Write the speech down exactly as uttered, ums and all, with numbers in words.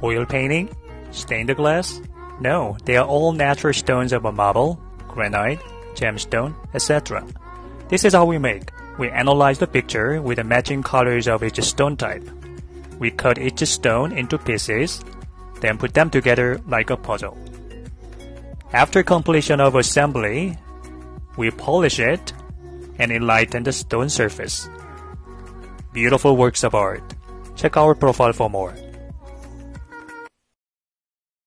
Oil painting? Stained glass? No, they are all natural stones of a marble, granite, gemstone, et cetera. This is how we make. We analyze the picture with the matching colors of each stone type. We cut each stone into pieces, then put them together like a puzzle. After completion of assembly, we polish it and enlighten the stone surface. Beautiful works of art. Check our profile for more.